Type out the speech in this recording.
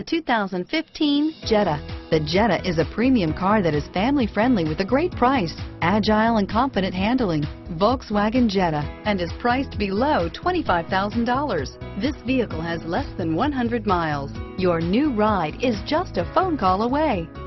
The 2015 Jetta. The Jetta is a premium car that is family-friendly with a great price, agile and confident handling. Volkswagen Jetta, and is priced below $25,000. This vehicle has less than 100 miles. Your new ride is just a phone call away.